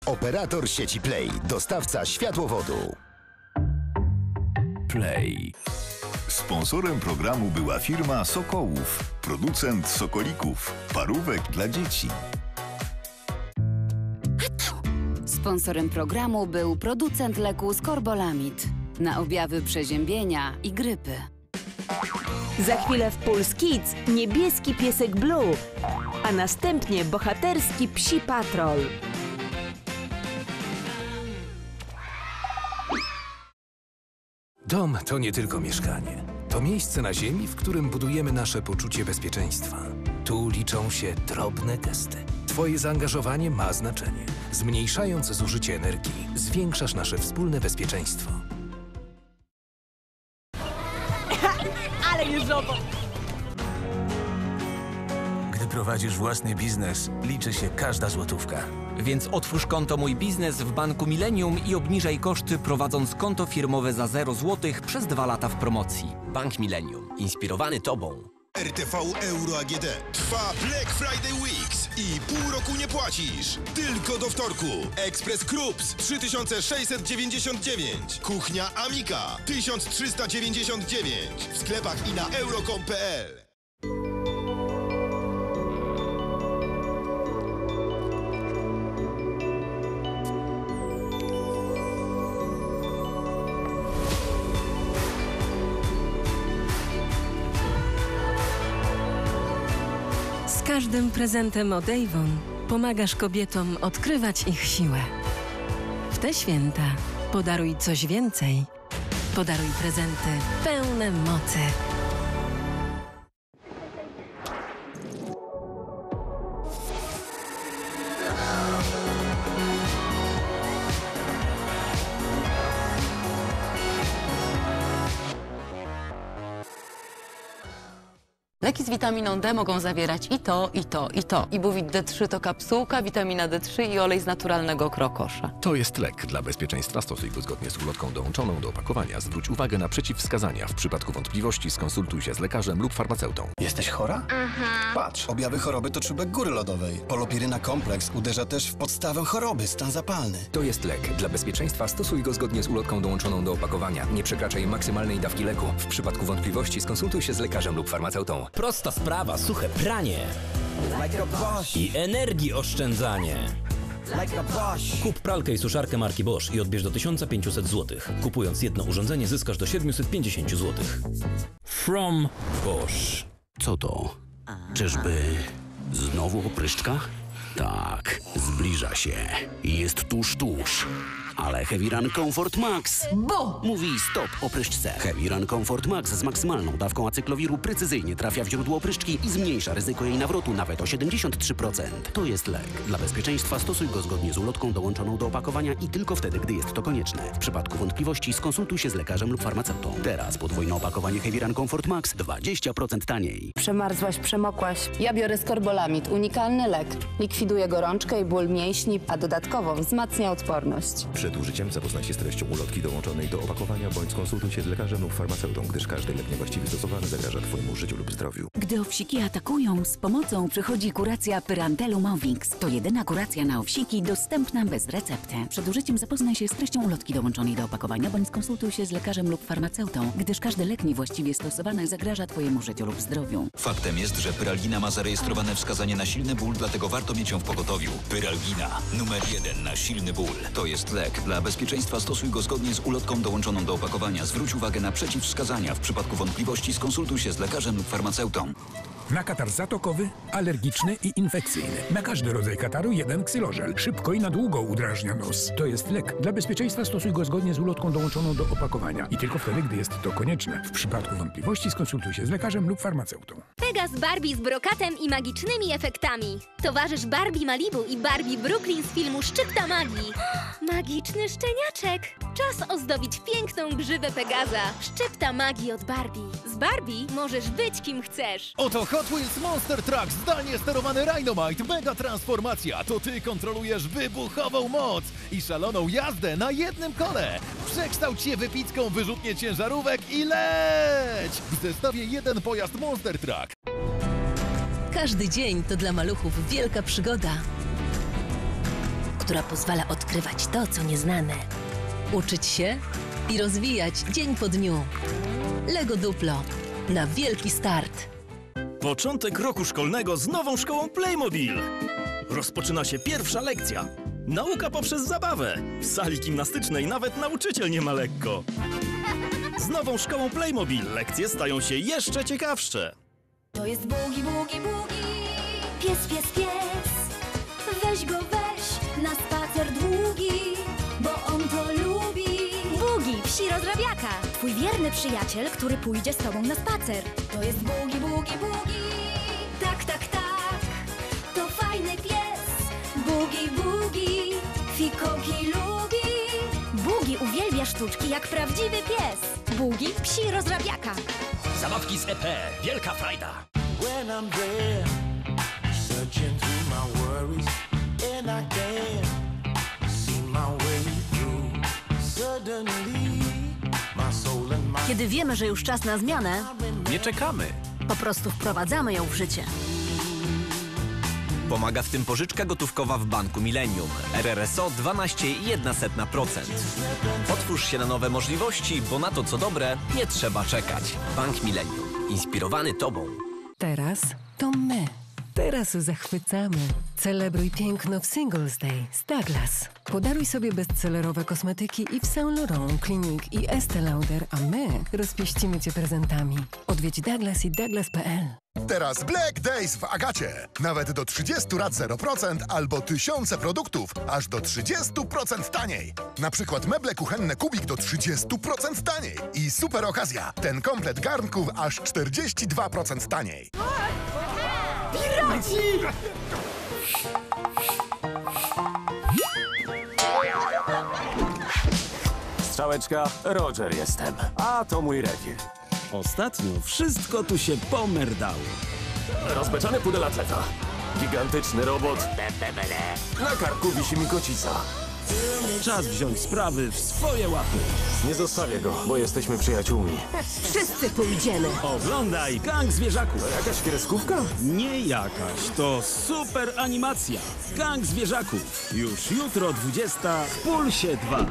Operator sieci Play, dostawca światłowodu. Play. Sponsorem programu była firma Sokołów, producent sokolików, parówek dla dzieci. Sponsorem programu był producent leku Scorbolamid na objawy przeziębienia i grypy. Za chwilę w Puls Kids niebieski piesek Blue, a następnie bohaterski Psi Patrol. Dom to nie tylko mieszkanie. To miejsce na ziemi, w którym budujemy nasze poczucie bezpieczeństwa. Tu liczą się drobne gesty. Twoje zaangażowanie ma znaczenie. Zmniejszając zużycie energii, zwiększasz nasze wspólne bezpieczeństwo. Ale już żobo! Gdy prowadzisz własny biznes, liczy się każda złotówka. Więc otwórz konto Mój Biznes w Banku Millennium i obniżaj koszty, prowadząc konto firmowe za 0 zł przez 2 lata w promocji. Bank Millennium. Inspirowany Tobą. RTV Euro AGD. Trwa Black Friday Weeks i pół roku nie płacisz. Tylko do wtorku. Ekspres Krups 3699. Kuchnia Amika 1399. W sklepach i na euro.com.pl. Z każdym prezentem od Avon pomagasz kobietom odkrywać ich siłę. W te święta podaruj coś więcej. Podaruj prezenty pełne mocy. Leki z witaminą D mogą zawierać i to, i to, i to. Ibuvit D3 to kapsułka, witamina D3 i olej z naturalnego krokosza. To jest lek. Dla bezpieczeństwa stosuj go zgodnie z ulotką dołączoną do opakowania. Zwróć uwagę na przeciwwskazania. W przypadku wątpliwości skonsultuj się z lekarzem lub farmaceutą. Jesteś chora? Patrz, objawy choroby to czubek góry lodowej. Polopiryna kompleks uderza też w podstawę choroby, stan zapalny. To jest lek. Dla bezpieczeństwa stosuj go zgodnie z ulotką dołączoną do opakowania. Nie przekraczaj maksymalnej dawki leku. W przypadku wątpliwości skonsultuj się z lekarzem lub farmaceutą. Prosta sprawa, suche pranie i energii oszczędzanie. Kup pralkę i suszarkę marki Bosch i odbierz do 1500 zł. Kupując jedno urządzenie zyskasz do 750 zł. From Bosch. Co to? Czyżby znowu opryszczka? Tak, zbliża się. Jest tuż. Ale Heavy Run Comfort Max mówi stop opryszczce. Heavy Run Comfort Max z maksymalną dawką acyklowiru precyzyjnie trafia w źródło opryszczki i zmniejsza ryzyko jej nawrotu nawet o 73%. To jest lek. Dla bezpieczeństwa stosuj go zgodnie z ulotką dołączoną do opakowania i tylko wtedy, gdy jest to konieczne. W przypadku wątpliwości skonsultuj się z lekarzem lub farmaceutą. Teraz podwójne opakowanie Heavy Run Comfort Max 20% taniej. Przemarzłaś, przemokłaś. Ja biorę Scorbolamid, unikalny lek. Likwiduje gorączkę i ból mięśni, a dodatkowo wzmacnia odporność. Przed użyciem zapoznaj się z treścią ulotki dołączonej do opakowania bądź skonsultuj się z lekarzem lub farmaceutą, gdyż każdy lek niewłaściwie stosowany zagraża Twojemu życiu lub zdrowiu. Gdy owsiki atakują, z pomocą przychodzi kuracja Pyrantelum Ovix. To jedyna kuracja na owsiki dostępna bez recepty. Przed użyciem zapoznaj się z treścią ulotki dołączonej do opakowania bądź skonsultuj się z lekarzem lub farmaceutą, gdyż każdy lek niewłaściwie stosowany zagraża Twojemu życiu lub zdrowiu. Faktem jest, że Pyralgina ma zarejestrowane wskazanie na silny ból, dlatego warto mieć ją w pogotowiu. Pyralgina, numer 1 na silny ból. To jest lek. Dla bezpieczeństwa stosuj go zgodnie z ulotką dołączoną do opakowania. Zwróć uwagę na przeciwwskazania. W przypadku wątpliwości skonsultuj się z lekarzem lub farmaceutą. Na katar zatokowy, alergiczny i infekcyjny. Na każdy rodzaj kataru jeden Xylożel. Szybko i na długo udrażnia nos. To jest lek. Dla bezpieczeństwa stosuj go zgodnie z ulotką dołączoną do opakowania. I tylko wtedy, gdy jest to konieczne. W przypadku wątpliwości skonsultuj się z lekarzem lub farmaceutą. Pegas Barbie z brokatem i magicznymi efektami. Towarzysz Barbie Malibu i Barbie Brooklyn z filmu Szczypta Magii. Magiczny szczeniaczek. Czas ozdobić piękną grzywę Pegaza. Szczypta Magii od Barbie. Z Barbie możesz być kim chcesz. Oto Hot Wheels Monster Truck, zdalnie sterowany Rhinomite, mega transformacja. To ty kontrolujesz wybuchową moc i szaloną jazdę na jednym kole. Przekształć się w epicką wyrzutnię ciężarówek i leć! W zestawie jeden pojazd Monster Truck. Każdy dzień to dla maluchów wielka przygoda, która pozwala odkrywać to, co nieznane. Uczyć się i rozwijać dzień po dniu. Lego Duplo. Na wielki start. Początek roku szkolnego z nową szkołą Playmobil. Rozpoczyna się pierwsza lekcja. Nauka poprzez zabawę. W sali gimnastycznej nawet nauczyciel nie ma lekko. Z nową szkołą Playmobil lekcje stają się jeszcze ciekawsze. To jest Bugi, Bugi, Bugi. Pies, pies, pies. Weź go, weź na spacer długi, bo on to lubi. Bugi, wsi rozrabiaka. Twój wierny przyjaciel, który pójdzie z tobą na spacer. To jest Bugi, Bugi, Bugi. Tak, tak, tak. To fajny pies. Bugi, Bugi. Fikołki lubi. Bugi uwielbia sztuczki jak prawdziwy pies. Bugi, wsi rozrabiaka. Zabawki z EP. Wielka frajda. When I'm there, searching through my worries, and I can't see my way through. Suddenly, my soul and my... Kiedy wiemy, że już czas na zmianę, Nie czekamy. po prostu wprowadzamy ją w życie. Pomaga w tym pożyczka gotówkowa w Banku Millennium. RRSO 12,1%. Otwórz się na nowe możliwości, bo na to, co dobre, nie trzeba czekać. Bank Millennium. Inspirowany Tobą. Teraz to my. Teraz zachwycamy. Celebruj piękno w Singles Day z Douglas. Podaruj sobie bestsellerowe kosmetyki i w Saint Laurent, Clinique i Estée Lauder, a my rozpieścimy Cię prezentami. Odwiedź Douglas i douglas.pl. Teraz Black Days w Agacie. Nawet do 30 rat 0% albo tysiące produktów aż do 30% taniej. Na przykład meble kuchenne Kubik do 30% taniej. I super okazja. Ten komplet garnków aż 42% taniej. Piraci! Strzałeczka, Roger jestem, a to mój rewir. Ostatnio wszystko tu się pomerdało. Rozbeczony pudel atleta, gigantyczny robot, na karku wisi mi kocica. Czas wziąć sprawy w swoje łapy. Nie zostawię go, bo jesteśmy przyjaciółmi. Wszyscy pójdziemy. Oglądaj Gang Zwierzaków. Jakaś kreskówka? Nie jakaś, to super animacja. Gang Zwierzaków. Już jutro 20 w Pulsie 2.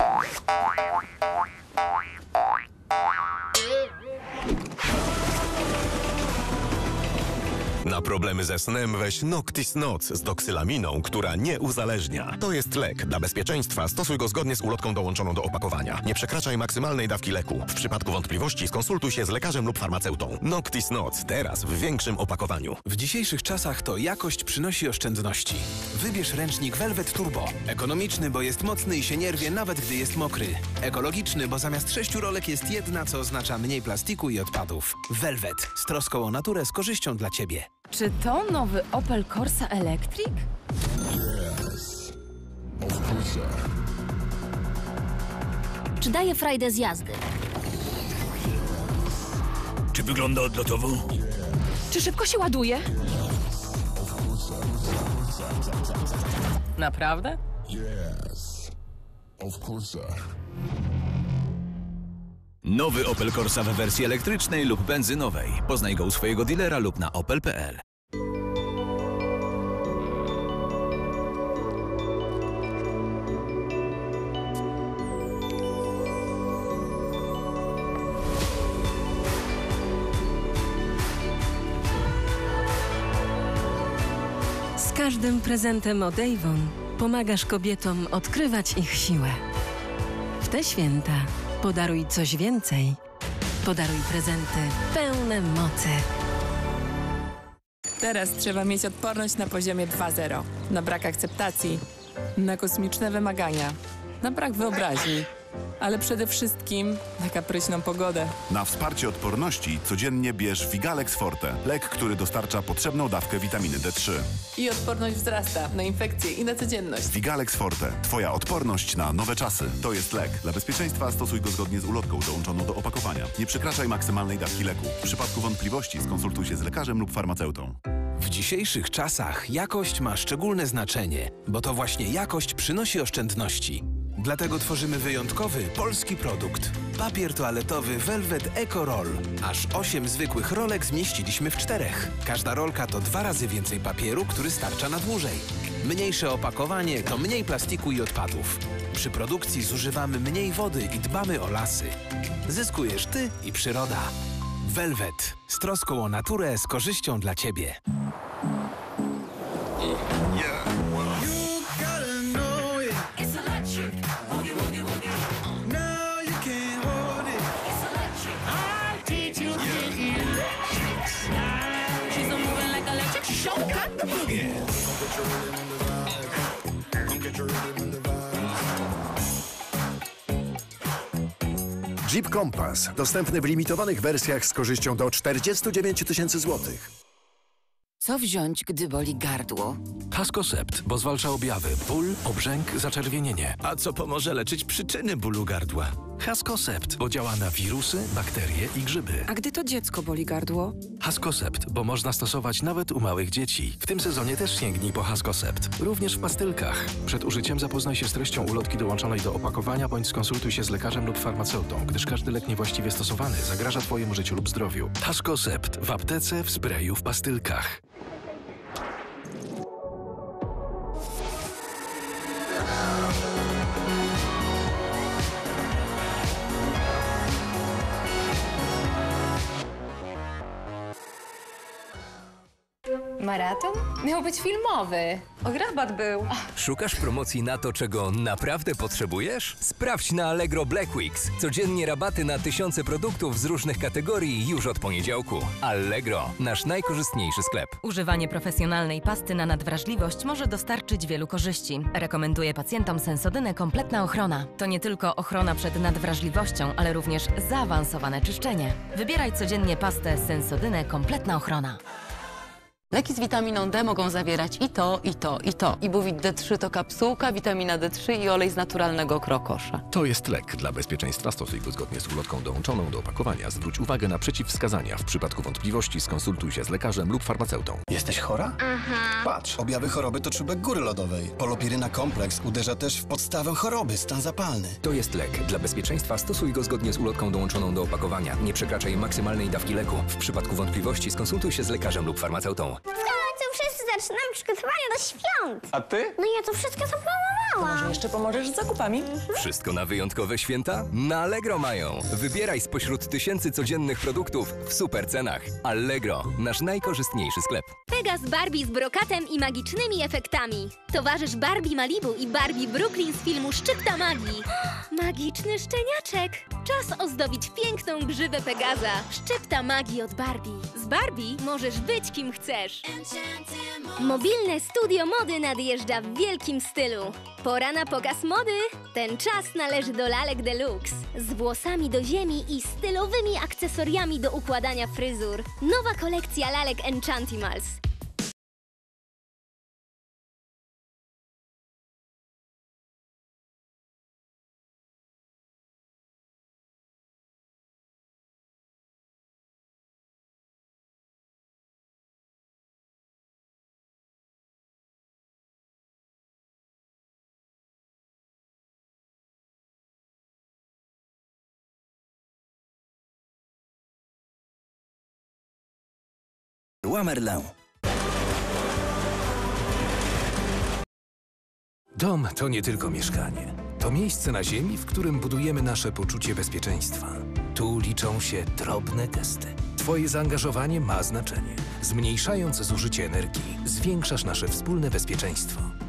Na problemy ze snem weź Noctis Noc z doksylaminą, która nie uzależnia. To jest lek. Dla bezpieczeństwa stosuj go zgodnie z ulotką dołączoną do opakowania. Nie przekraczaj maksymalnej dawki leku. W przypadku wątpliwości skonsultuj się z lekarzem lub farmaceutą. Noctis Noc. Teraz w większym opakowaniu. W dzisiejszych czasach to jakość przynosi oszczędności. Wybierz ręcznik Velvet Turbo. Ekonomiczny, bo jest mocny i się nie rwie nawet gdy jest mokry. Ekologiczny, bo zamiast 6 rolek jest jedna, co oznacza mniej plastiku i odpadów. Velvet. Z troską o naturę, z korzyścią dla Ciebie. Czy to nowy Opel Corsa Electric? Czy daje frajdę z jazdy? Czy wygląda odlotowo? Czy szybko się ładuje? Naprawdę? Nowy Opel Corsa w wersji elektrycznej lub benzynowej. Poznaj go u swojego dealera lub na opel.pl. Z każdym prezentem od Avon pomagasz kobietom odkrywać ich siłę. W te święta podaruj coś więcej. Podaruj prezenty pełne mocy. Teraz trzeba mieć odporność na poziomie 2.0. Na brak akceptacji, na kosmiczne wymagania, na brak wyobraźni, ale przede wszystkim na kapryśną pogodę. Na wsparcie odporności codziennie bierz Vigalex Forte, lek, który dostarcza potrzebną dawkę witaminy D3. I odporność wzrasta na infekcje i na codzienność. Vigalex Forte. Twoja odporność na nowe czasy. To jest lek. Dla bezpieczeństwa stosuj go zgodnie z ulotką dołączoną do opakowania. Nie przekraczaj maksymalnej dawki leku. W przypadku wątpliwości skonsultuj się z lekarzem lub farmaceutą. W dzisiejszych czasach jakość ma szczególne znaczenie, bo to właśnie jakość przynosi oszczędności. Dlatego tworzymy wyjątkowy polski produkt. Papier toaletowy Velvet Eco Roll. Aż 8 zwykłych rolek zmieściliśmy w 4. Każda rolka to 2 razy więcej papieru, który starcza na dłużej. Mniejsze opakowanie to mniej plastiku i odpadów. Przy produkcji zużywamy mniej wody i dbamy o lasy. Zyskujesz ty i przyroda. Velvet. Z troską o naturę, z korzyścią dla ciebie. Jeep Compass. Dostępny w limitowanych wersjach z korzyścią do 49 000 złotych. Co wziąć, gdy boli gardło? Haskosept, bo zwalcza objawy, ból, obrzęk, zaczerwienienie. A co pomoże leczyć przyczyny bólu gardła? Haskosept, bo działa na wirusy, bakterie i grzyby. A gdy to dziecko boli gardło? Haskosept, bo można stosować nawet u małych dzieci. W tym sezonie też sięgnij po Haskosept. Również w pastylkach. Przed użyciem zapoznaj się z treścią ulotki dołączonej do opakowania bądź skonsultuj się z lekarzem lub farmaceutą, gdyż każdy lek niewłaściwie stosowany zagraża Twojemu życiu lub zdrowiu. Haskosept w aptece, w sprayu, w pastylkach. Maraton? Miał być filmowy. Rabat był. Szukasz promocji na to, czego naprawdę potrzebujesz? Sprawdź na Allegro Black Weeks. Codziennie rabaty na tysiące produktów z różnych kategorii już od poniedziałku. Allegro, nasz najkorzystniejszy sklep. Używanie profesjonalnej pasty na nadwrażliwość może dostarczyć wielu korzyści. Rekomenduję pacjentom Sensodynę Kompletna Ochrona. To nie tylko ochrona przed nadwrażliwością, ale również zaawansowane czyszczenie. Wybieraj codziennie pastę Sensodynę Kompletna Ochrona. Leki z witaminą D mogą zawierać i to, i to, i to. Ibuvit D3 to kapsułka, witamina D3 i olej z naturalnego krokosza. To jest lek. Dla bezpieczeństwa stosuj go zgodnie z ulotką dołączoną do opakowania. Zwróć uwagę na przeciwwskazania. W przypadku wątpliwości skonsultuj się z lekarzem lub farmaceutą. Jesteś chora? Patrz, objawy choroby to czubek góry lodowej. Polopiryna kompleks uderza też w podstawę choroby, stan zapalny. To jest lek. Dla bezpieczeństwa stosuj go zgodnie z ulotką dołączoną do opakowania. Nie przekraczaj maksymalnej dawki leku. W przypadku wątpliwości skonsultuj się z lekarzem lub farmaceutą. W końcu wszyscy zaczynamy przygotowania do świąt. A ty? No ja to wszystko zaplanowałam. Może jeszcze pomożesz z zakupami? Wszystko na wyjątkowe święta? Na Allegro mają. Wybieraj spośród tysięcy codziennych produktów w super cenach. Allegro, nasz najkorzystniejszy sklep. Pegas Barbie z brokatem i magicznymi efektami. Towarzysz Barbie Malibu i Barbie Brooklyn z filmu Szczypta Magii. Magiczny szczeniaczek. Czas ozdobić piękną grzywę Pegaza. Szczypta Magii od Barbie. Z Barbie możesz być kim chcesz. Mobilne studio mody nadjeżdża w wielkim stylu. Pora na pokaz mody. Ten czas należy do lalek deluxe. Z włosami do ziemi i stylowymi akcesoriami do układania fryzur. Nowa kolekcja lalek Enchantimals. Merlin. Dom to nie tylko mieszkanie. To miejsce na ziemi, w którym budujemy nasze poczucie bezpieczeństwa. Tu liczą się drobne gesty. Twoje zaangażowanie ma znaczenie. Zmniejszając zużycie energii, zwiększasz nasze wspólne bezpieczeństwo.